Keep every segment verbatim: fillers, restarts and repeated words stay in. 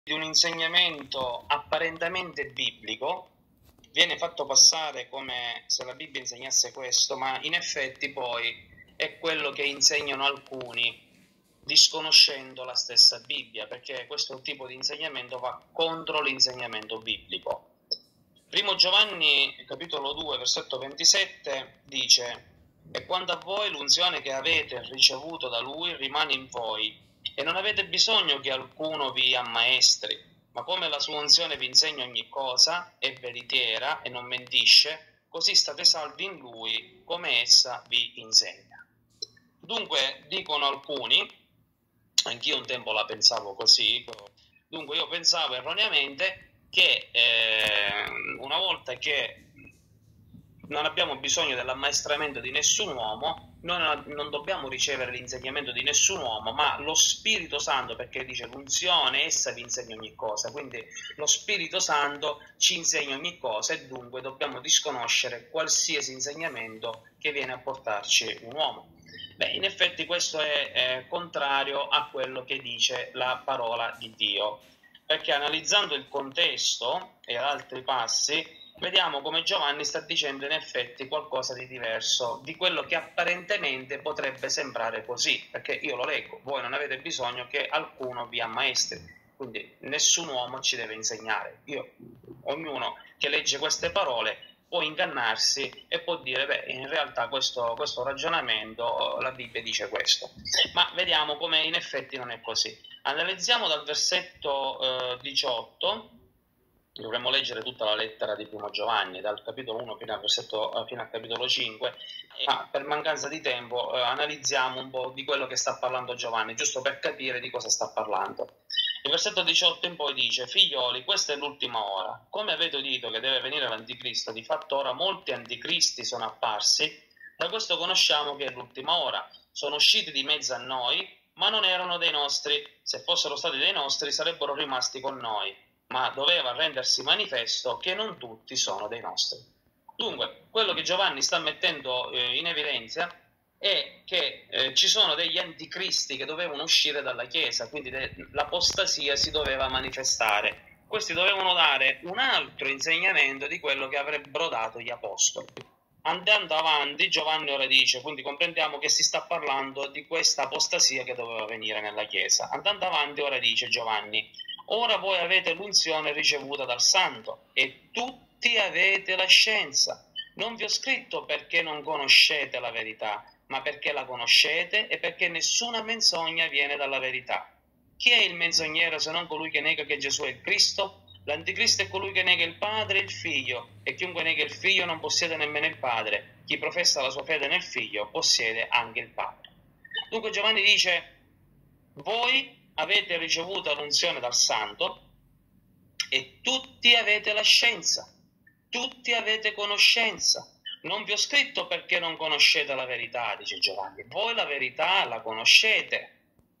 di un insegnamento apparentemente biblico viene fatto passare come se la Bibbia insegnasse questo, ma in effetti poi è quello che insegnano alcuni disconoscendo la stessa Bibbia, perché questo tipo di insegnamento va contro l'insegnamento biblico. Primo Giovanni, capitolo due, versetto ventisette, dice: «E quanto a voi l'unzione che avete ricevuto da Lui rimane in voi, e non avete bisogno che alcuno vi ammaestri, ma come la sua unzione vi insegna ogni cosa, è veritiera e non mentisce, così state salvi in Lui, come essa vi insegna». Dunque, dicono alcuni, anch'io un tempo la pensavo così, dunque io pensavo erroneamente che eh, una volta che non abbiamo bisogno dell'ammaestramento di nessun uomo, noi non dobbiamo ricevere l'insegnamento di nessun uomo, ma lo Spirito Santo, perché dice l'unzione, essa vi insegna ogni cosa, quindi lo Spirito Santo ci insegna ogni cosa e dunque dobbiamo disconoscere qualsiasi insegnamento che viene a portarci un uomo. Beh, in effetti questo è, è contrario a quello che dice la parola di Dio, perché analizzando il contesto e altri passi, vediamo come Giovanni sta dicendo in effetti qualcosa di diverso di quello che apparentemente potrebbe sembrare così, perché io lo leggo: voi non avete bisogno che alcuno vi ammaestri, quindi nessun uomo ci deve insegnare. Io, ognuno che legge queste parole può ingannarsi e può dire: beh, in realtà questo, questo ragionamento, la Bibbia dice questo. Ma vediamo come in effetti non è così. Analizziamo dal versetto eh, diciotto, dovremmo leggere tutta la lettera di Primo Giovanni, dal capitolo uno fino al, versetto, fino al capitolo cinque, ma per mancanza di tempo eh, analizziamo un po' di quello che sta parlando Giovanni, giusto per capire di cosa sta parlando. Il versetto diciotto in poi dice: «Figlioli, questa è l'ultima ora. Come avete udito che deve venire l'anticristo, di fatto ora molti anticristi sono apparsi, da questo conosciamo che è l'ultima ora. Sono usciti di mezzo a noi, ma non erano dei nostri. Se fossero stati dei nostri sarebbero rimasti con noi, ma doveva rendersi manifesto che non tutti sono dei nostri». Dunque, quello che Giovanni sta mettendo eh, in evidenza è che eh, ci sono degli anticristi che dovevano uscire dalla Chiesa, quindi de- l'apostasia si doveva manifestare. Questi dovevano dare un altro insegnamento di quello che avrebbero dato gli apostoli. Andando avanti, Giovanni ora dice, quindi comprendiamo che si sta parlando di questa apostasia che doveva venire nella Chiesa. Andando avanti, ora dice Giovanni: «Ora voi avete l'unzione ricevuta dal Santo e tutti avete la scienza. Non vi ho scritto perché non conoscete la verità, ma perché la conoscete e perché nessuna menzogna viene dalla verità. Chi è il menzognero se non colui che nega che Gesù è il Cristo? L'anticristo è colui che nega il Padre e il Figlio, e chiunque nega il Figlio non possiede nemmeno il Padre. Chi professa la sua fede nel Figlio possiede anche il Padre». Dunque Giovanni dice: voi avete ricevuto l'unzione dal Santo e tutti avete la scienza, tutti avete conoscenza. Non vi ho scritto perché non conoscete la verità, dice Giovanni. Voi la verità la conoscete,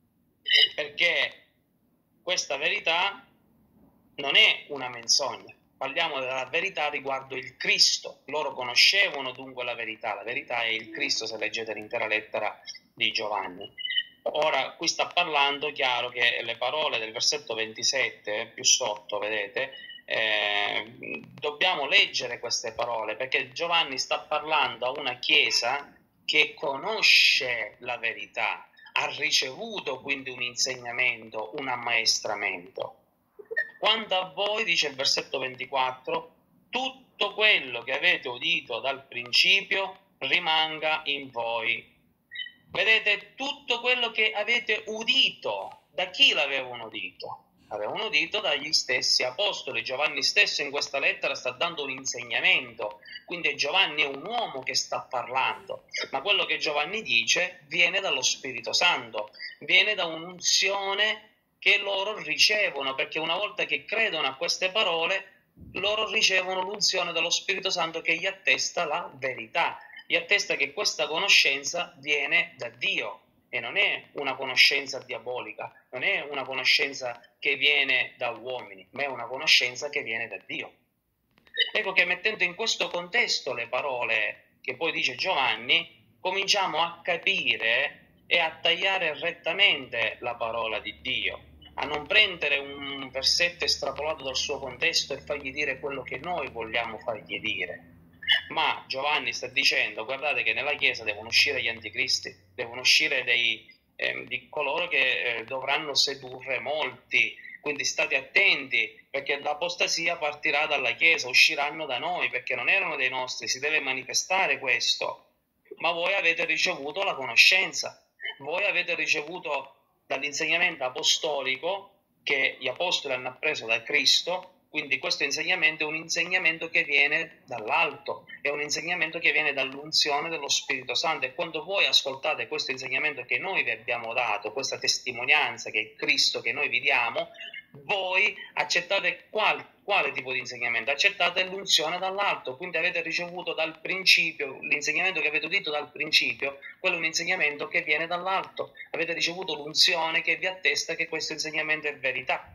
perché questa verità non è una menzogna. Parliamo della verità riguardo il Cristo. Loro conoscevano dunque la verità. La verità è il Cristo, se leggete l'intera lettera di Giovanni. Ora, qui sta parlando, chiaro che le parole del versetto ventisette, più sotto, vedete, eh, dobbiamo leggere queste parole, perché Giovanni sta parlando a una chiesa che conosce la verità, ha ricevuto quindi un insegnamento, un ammaestramento. Quanto a voi, dice il versetto ventiquattro, tutto quello che avete udito dal principio rimanga in voi. Vedete, tutto quello che avete udito, da chi l'avevano udito? Avevano udito dagli stessi apostoli. Giovanni stesso in questa lettera sta dando un insegnamento, quindi Giovanni è un uomo che sta parlando, ma quello che Giovanni dice viene dallo Spirito Santo, viene da un'unzione che loro ricevono, perché una volta che credono a queste parole, loro ricevono l'unzione dello Spirito Santo che gli attesta la verità, gli attesta che questa conoscenza viene da Dio e non è una conoscenza diabolica, non è una conoscenza che viene da uomini, ma è una conoscenza che viene da Dio. Ecco che mettendo in questo contesto le parole che poi dice Giovanni, cominciamo a capire e a tagliare rettamente la parola di Dio. a non prendere un versetto estrapolato dal suo contesto e fargli dire quello che noi vogliamo fargli dire. Ma Giovanni sta dicendo, guardate che nella Chiesa devono uscire gli anticristi, devono uscire dei, eh, di coloro che eh, dovranno sedurre molti, quindi state attenti, perché l'apostasia partirà dalla Chiesa, usciranno da noi, perché non erano dei nostri, si deve manifestare questo. Ma voi avete ricevuto la conoscenza, voi avete ricevuto dall'insegnamento apostolico che gli apostoli hanno appreso da Cristo. Quindi questo insegnamento è un insegnamento che viene dall'alto, è un insegnamento che viene dall'unzione dello Spirito Santo, e quando voi ascoltate questo insegnamento che noi vi abbiamo dato, questa testimonianza che è Cristo che noi vi diamo, voi accettate qual, quale tipo di insegnamento? Accettate l'unzione dall'alto, quindi avete ricevuto dal principio, l'insegnamento che avete udito dal principio, quello è un insegnamento che viene dall'alto, avete ricevuto l'unzione che vi attesta che questo insegnamento è verità.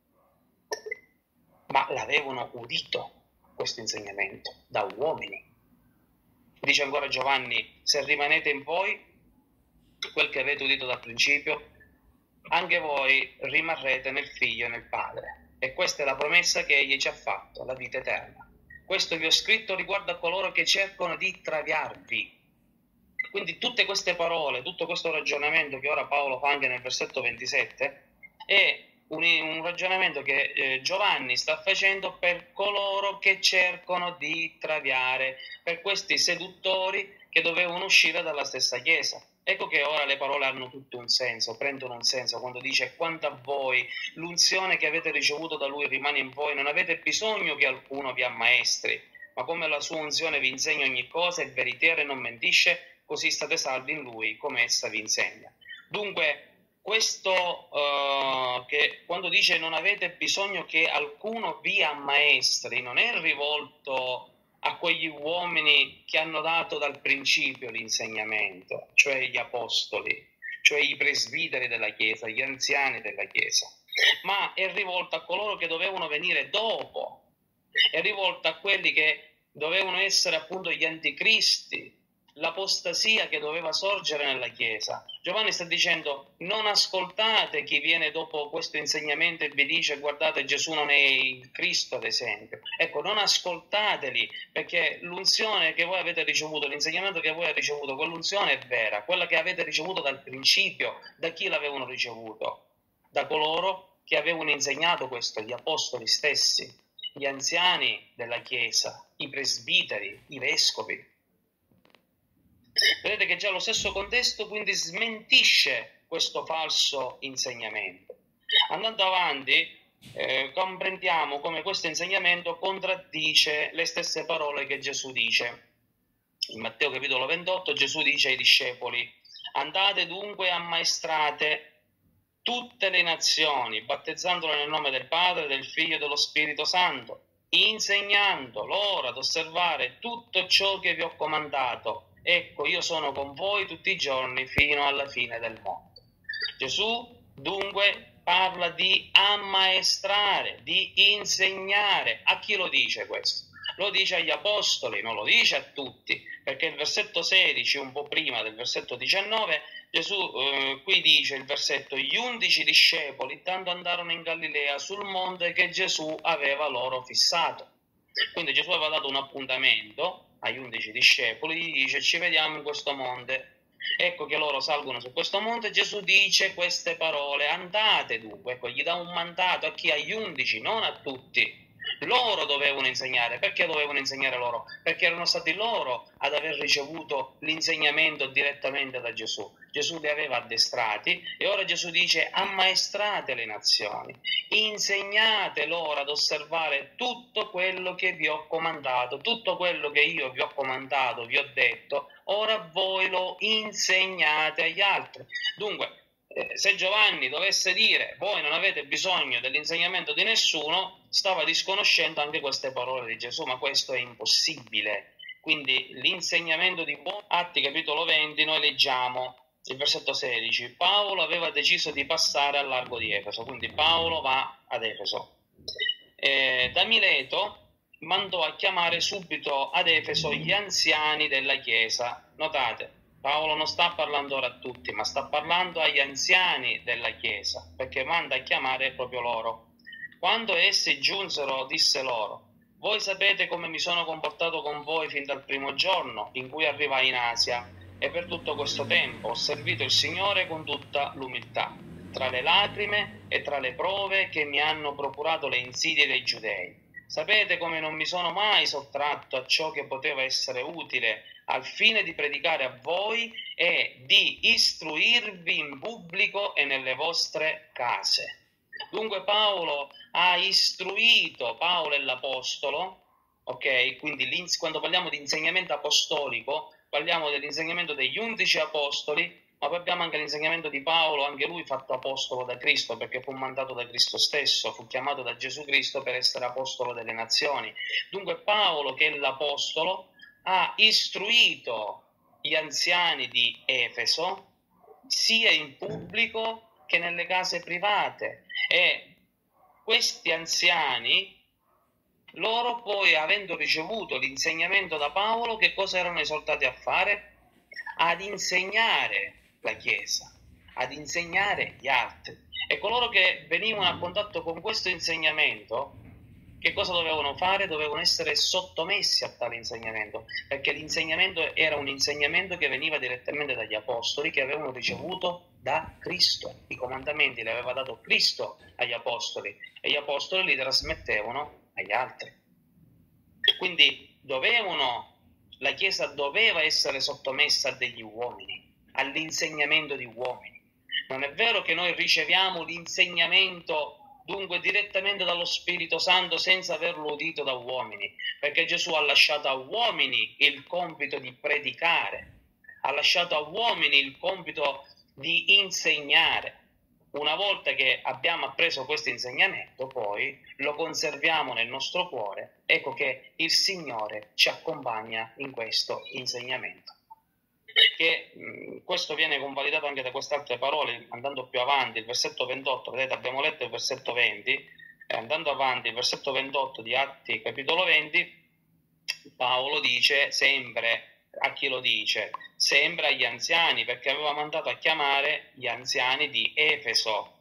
Ma l'avevano udito questo insegnamento da uomini. Dice ancora Giovanni, se rimanete in voi quel che avete udito dal principio, anche voi rimarrete nel Figlio e nel Padre. E questa è la promessa che egli ci ha fatto, la vita eterna. Questo vi ho scritto riguardo a coloro che cercano di traviarvi. Quindi tutte queste parole, tutto questo ragionamento che ora Paolo fa anche nel versetto ventisette è Un, un ragionamento che eh, Giovanni sta facendo per coloro che cercano di traviare, per questi seduttori che dovevano uscire dalla stessa Chiesa. Ecco che ora le parole hanno tutto un senso, prendono un senso quando dice: quanto a voi, l'unzione che avete ricevuto da Lui rimane in voi, non avete bisogno che alcuno vi ammaestri, ma come la sua unzione vi insegna ogni cosa, è veritiera e non mentisce, così state salvi in Lui, come essa vi insegna. Dunque, questo uh, che quando dice non avete bisogno che alcuno vi ammaestri, non è rivolto a quegli uomini che hanno dato dal principio l'insegnamento, cioè gli apostoli, cioè i presbiteri della Chiesa, gli anziani della Chiesa, ma è rivolto a coloro che dovevano venire dopo, è rivolto a quelli che dovevano essere appunto gli anticristi, l'apostasia che doveva sorgere nella Chiesa. Giovanni sta dicendo: non ascoltate chi viene dopo questo insegnamento e vi dice guardate Gesù non è il Cristo, ad esempio. Ecco, non ascoltateli, perché l'unzione che voi avete ricevuto, l'insegnamento che voi avete ricevuto, quell'unzione è vera, quella che avete ricevuto dal principio. Da chi l'avevano ricevuto? Da coloro che avevano insegnato questo, gli apostoli stessi, gli anziani della Chiesa, i presbiteri, i vescovi. Vedete che già lo stesso contesto quindi smentisce questo falso insegnamento. Andando avanti, eh, comprendiamo come questo insegnamento contraddice le stesse parole che Gesù dice. In Matteo capitolo ventotto Gesù dice ai discepoli: andate dunque ammaestrate tutte le nazioni, battezzandole nel nome del Padre, del Figlio e dello Spirito Santo, insegnando loro ad osservare tutto ciò che vi ho comandato. Ecco, io sono con voi tutti i giorni fino alla fine del mondo. Gesù dunque parla di ammaestrare, di insegnare. A chi lo dice questo? Lo dice agli apostoli, non lo dice a tutti, perché il versetto sedici, un po' prima del versetto diciannove, Gesù eh, qui dice il versetto: gli undici discepoli tanto andarono in Galilea sul monte che Gesù aveva loro fissato. Quindi Gesù aveva dato un appuntamento agli undici discepoli, gli dice: ci vediamo in questo monte. Ecco che loro salgono su questo monte, Gesù dice queste parole: andate dunque. Ecco, gli dà un mandato a chi? Agli undici, non a tutti. Loro dovevano insegnare. Perché dovevano insegnare loro? Perché erano stati loro ad aver ricevuto l'insegnamento direttamente da Gesù. Gesù li aveva addestrati e ora Gesù dice: ammaestrate le nazioni, insegnate loro ad osservare tutto quello che vi ho comandato, tutto quello che io vi ho comandato, vi ho detto, ora voi lo insegnate agli altri. Dunque, se Giovanni dovesse dire voi non avete bisogno dell'insegnamento di nessuno, stava disconoscendo anche queste parole di Gesù, ma questo è impossibile. Quindi l'insegnamento di Atti capitolo venti, noi leggiamo il versetto sedici: Paolo aveva deciso di passare al largo di Efeso, quindi Paolo va ad Efeso. Eh, da Mileto mandò a chiamare subito ad Efeso gli anziani della Chiesa. Notate, Paolo non sta parlando ora a tutti, ma sta parlando agli anziani della Chiesa, perché manda a chiamare proprio loro. Quando essi giunsero, disse loro: voi sapete come mi sono comportato con voi fin dal primo giorno in cui arrivai in Asia, e per tutto questo tempo ho servito il Signore con tutta l'umiltà, tra le lacrime e tra le prove che mi hanno procurato le insidie dei giudei. Sapete come non mi sono mai sottratto a ciò che poteva essere utile al fine di predicare a voi e di istruirvi in pubblico e nelle vostre case. Dunque Paolo ha istruito, Paolo è l'apostolo, ok? Quindi quando parliamo di insegnamento apostolico, parliamo dell'insegnamento degli undici apostoli, ma poi abbiamo anche l'insegnamento di Paolo, anche lui fatto apostolo da Cristo, perché fu mandato da Cristo stesso, fu chiamato da Gesù Cristo per essere apostolo delle nazioni. Dunque Paolo, che è l'apostolo, ha istruito gli anziani di Efeso, sia in pubblico che nelle case private. E questi anziani, loro poi, avendo ricevuto l'insegnamento da Paolo, che cosa erano esortati a fare? Ad insegnare la Chiesa, ad insegnare gli altri. E coloro che venivano a contatto con questo insegnamento, che cosa dovevano fare? Dovevano essere sottomessi a tale insegnamento, perché l'insegnamento era un insegnamento che veniva direttamente dagli apostoli, che avevano ricevuto da Cristo. I comandamenti li aveva dato Cristo agli apostoli e gli apostoli li trasmettevano agli altri. Quindi dovevano, la Chiesa doveva essere sottomessa a degli uomini, all'insegnamento di uomini. Non è vero che noi riceviamo l'insegnamento dunque direttamente dallo Spirito Santo senza averlo udito da uomini, perché Gesù ha lasciato a uomini il compito di predicare, ha lasciato a uomini il compito di insegnare. Una volta che abbiamo appreso questo insegnamento, poi lo conserviamo nel nostro cuore, ecco che il Signore ci accompagna in questo insegnamento. Che mh, questo viene convalidato anche da queste altre parole, andando più avanti, il versetto ventotto, vedete, abbiamo letto il versetto venti, e andando avanti, il versetto ventotto di Atti, capitolo venti, Paolo dice sempre, a chi lo dice? Sempre agli anziani, perché aveva mandato a chiamare gli anziani di Efeso.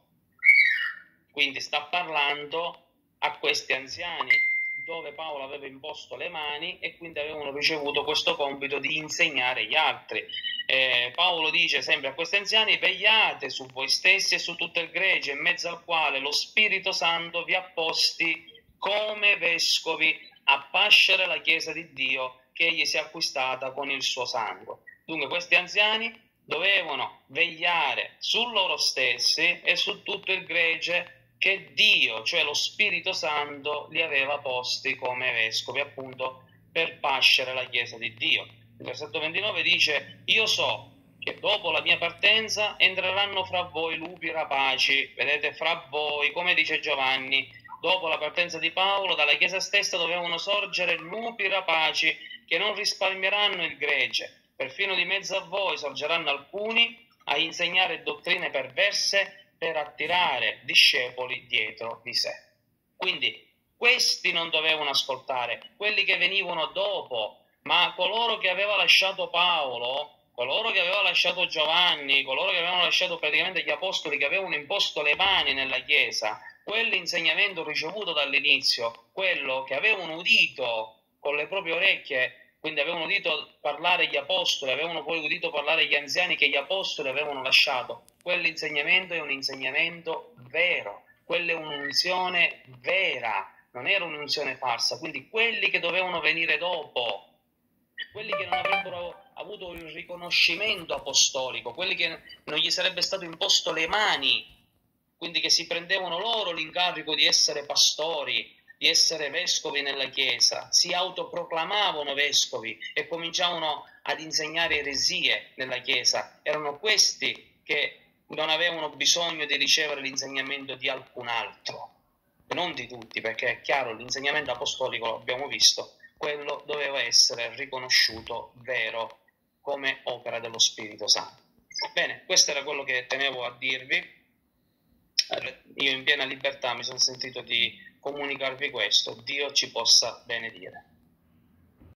Quindi sta parlando a questi anziani, dove Paolo aveva imposto le mani e quindi avevano ricevuto questo compito di insegnare gli altri. Eh, Paolo dice sempre a questi anziani: vegliate su voi stessi e su tutto il gregge, in mezzo al quale lo Spirito Santo vi ha posti come vescovi a pascere la Chiesa di Dio che egli si è acquistata con il suo sangue. Dunque questi anziani dovevano vegliare su loro stessi e su tutto il gregge che Dio, cioè lo Spirito Santo, li aveva posti come vescovi, appunto, per pascere la Chiesa di Dio. Il versetto ventinove dice: io so che dopo la mia partenza entreranno fra voi lupi rapaci. Vedete, fra voi, come dice Giovanni, dopo la partenza di Paolo, dalla Chiesa stessa dovevano sorgere lupi rapaci che non risparmieranno il gregge. Perfino di mezzo a voi sorgeranno alcuni a insegnare dottrine perverse per attirare discepoli dietro di sé. Quindi questi non dovevano ascoltare, quelli che venivano dopo, ma coloro che aveva lasciato Paolo, coloro che aveva lasciato Giovanni, coloro che avevano lasciato praticamente gli apostoli, che avevano imposto le mani nella Chiesa, quell'insegnamento ricevuto dall'inizio, quello che avevano udito con le proprie orecchie, quindi avevano udito parlare gli apostoli, avevano poi udito parlare gli anziani che gli apostoli avevano lasciato. Quell'insegnamento è un insegnamento vero, quella è un'unzione vera, non era un'unzione falsa. Quindi quelli che dovevano venire dopo, quelli che non avrebbero avuto il riconoscimento apostolico, quelli che non gli sarebbe stato imposto le mani, quindi che si prendevano loro l'incarico di essere pastori, di essere vescovi nella Chiesa, si autoproclamavano vescovi e cominciavano ad insegnare eresie nella Chiesa. Erano questi che non avevano bisogno di ricevere l'insegnamento di alcun altro, e non di tutti, perché è chiaro, l'insegnamento apostolico, lo abbiamo visto, quello doveva essere riconosciuto vero come opera dello Spirito Santo. Bene, questo era quello che tenevo a dirvi. Io in piena libertà mi sono sentito di comunicarvi questo. Dio ci possa benedire.